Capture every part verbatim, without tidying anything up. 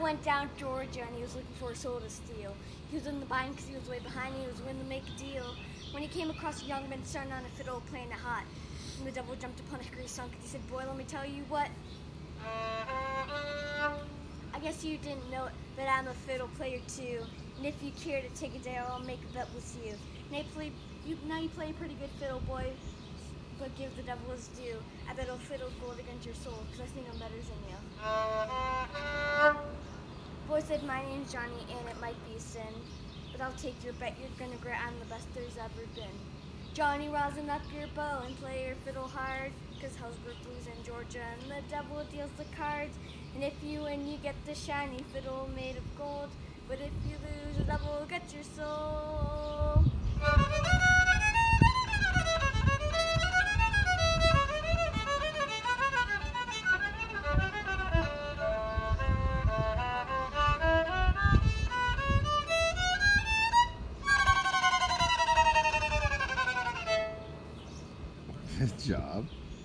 went down to Georgia and he was looking for a soul to steal. He was in the bind because he was way behind and he was willing to make a deal. When he came across a young man starting on a fiddle playing it hot, and the devil jumped upon a great song because he said, boy, let me tell you what. I guess you didn't know that I'm a fiddle player too. And if you care to take a day, I'll make a bet with you. Now you play, you, now you play a pretty good fiddle, boy, but give the devil his due. I bet I'll fiddle gold against your soul, because I think I'm better than you. Boy said, my name's Johnny, and it might be a sin, but I'll take your bet. You're gonna regret I'm the best there's ever been. Johnny, rosin up your bow and play your fiddle hard, because Hellsburg Blues in Georgia, and the devil deals the cards. And if you win, you get the shiny fiddle made of gold, but if you lose, the devil will get your soul. Good job.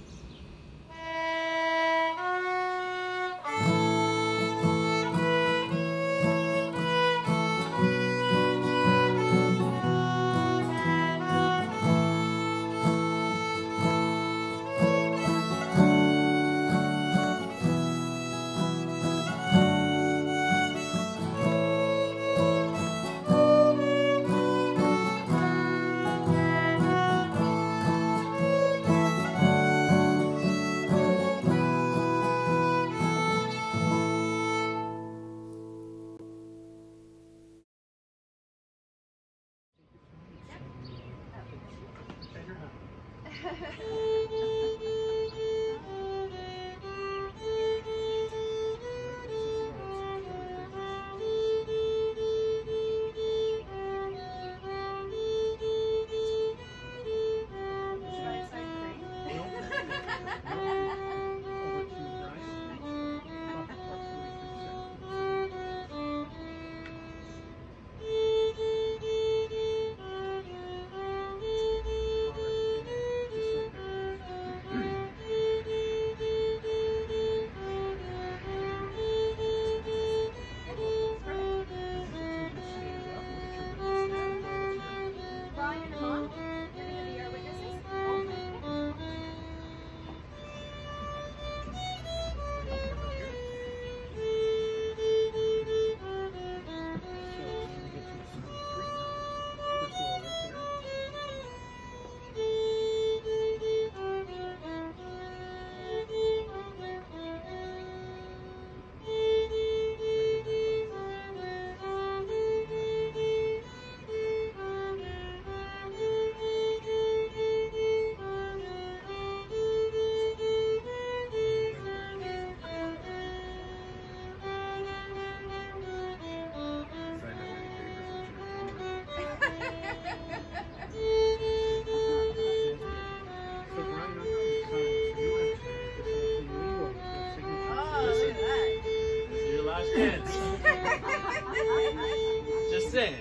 Just saying.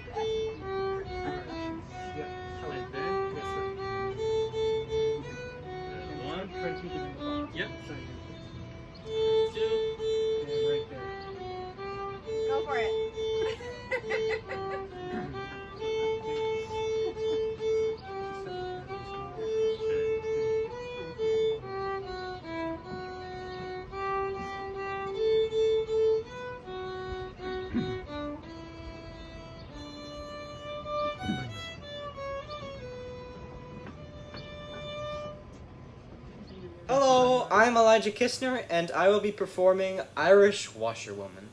One. Yep. Two. And right there. Go for it. Hello, I'm Elijah Kistner, and I will be performing Irish Washerwoman.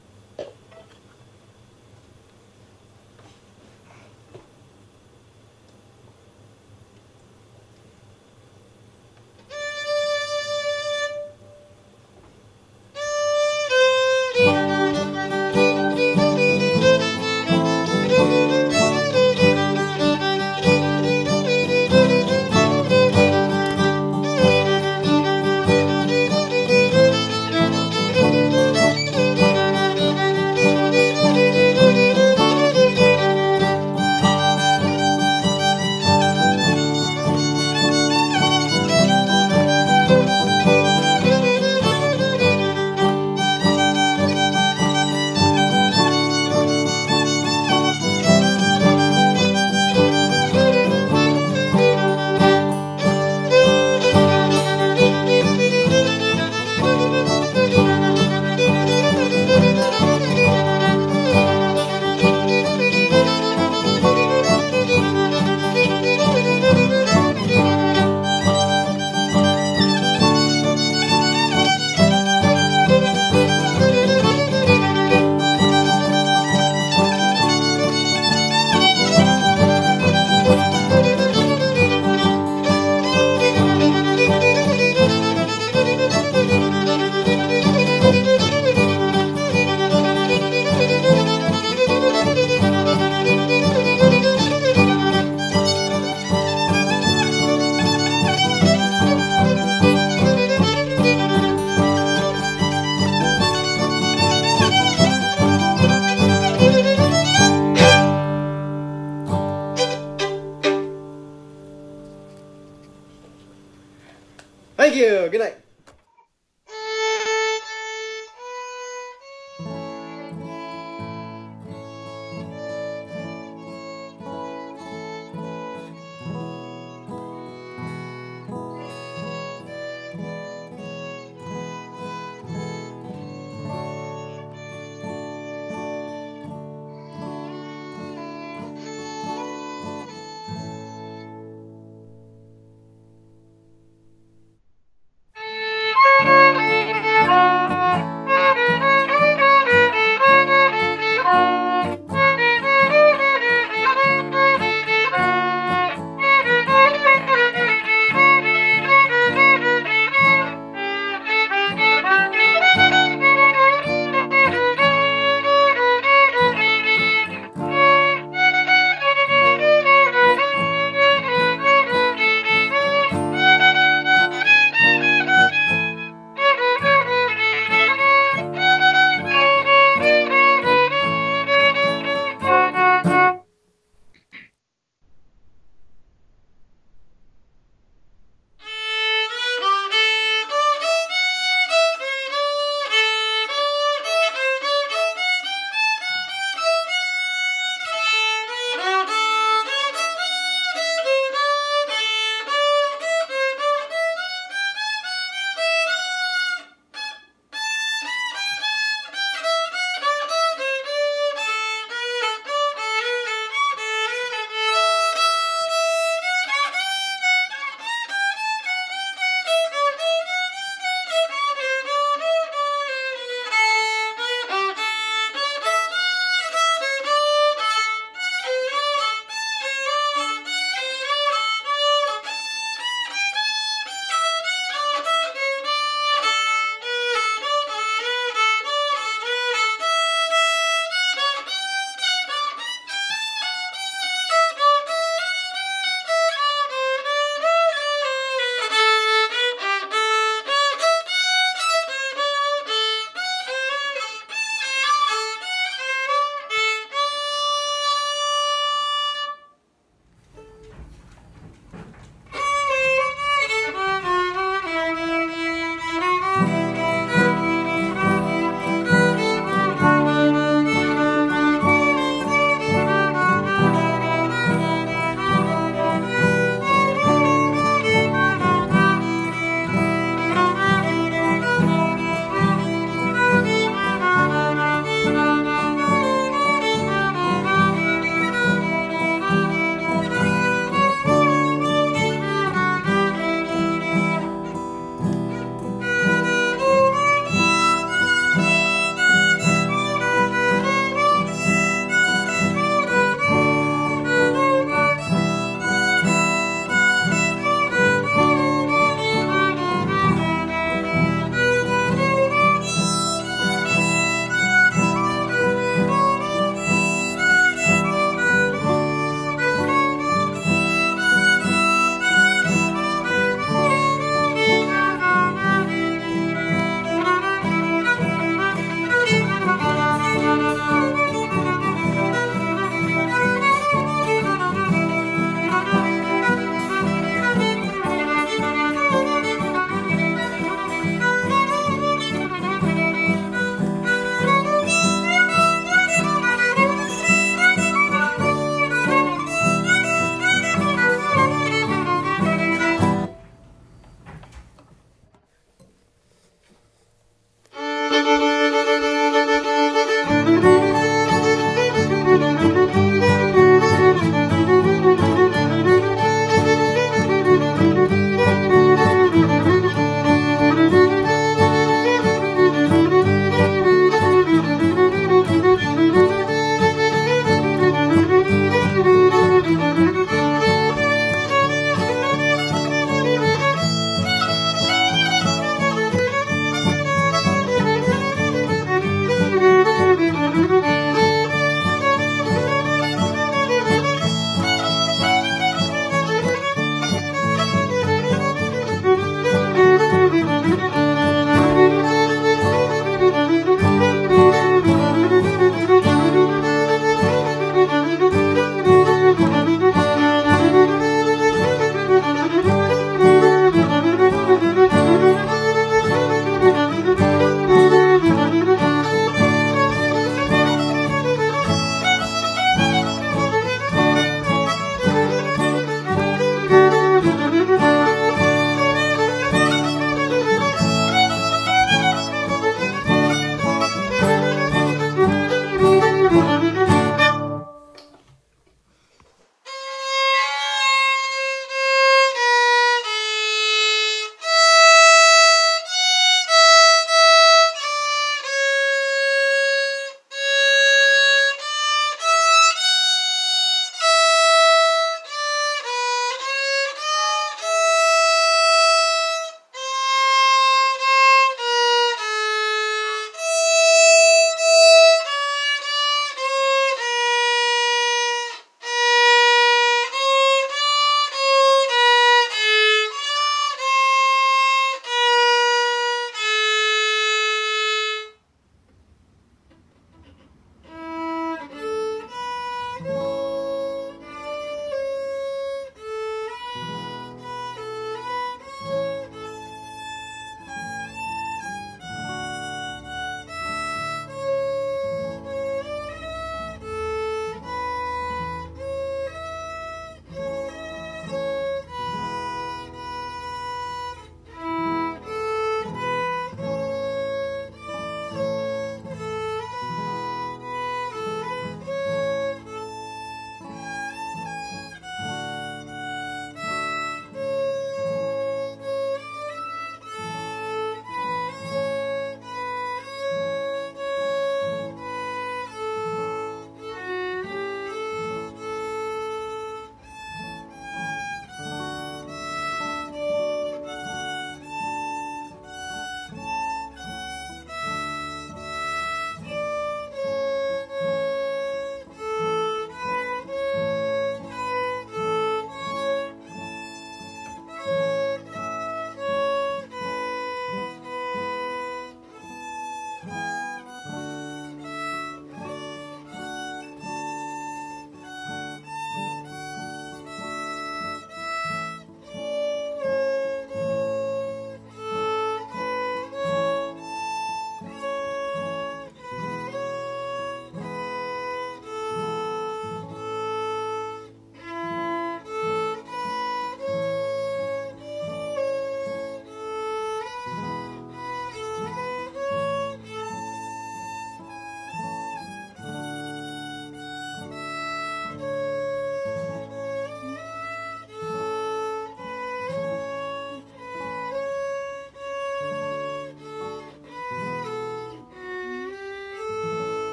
you. Good night.